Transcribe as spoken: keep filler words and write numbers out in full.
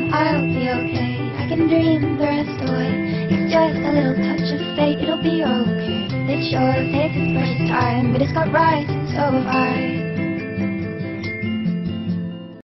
I'll be okay. I can dream the rest away. It's just a little touch of fate. It'll be okay. It sure takes its precious time, but it's got rights and so have I.